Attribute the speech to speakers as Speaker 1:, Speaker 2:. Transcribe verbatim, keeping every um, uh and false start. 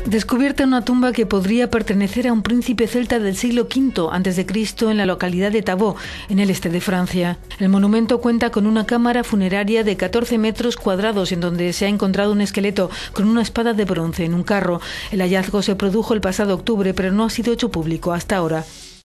Speaker 1: Descubierta una tumba que podría pertenecer a un príncipe celta del siglo quinto antes de Cristo en la localidad de Tavaux, en el este de Francia. El monumento cuenta con una cámara funeraria de catorce metros cuadrados en donde se ha encontrado un esqueleto con una espada de bronce en un carro. El hallazgo se produjo el pasado octubre, pero no ha sido hecho público hasta ahora.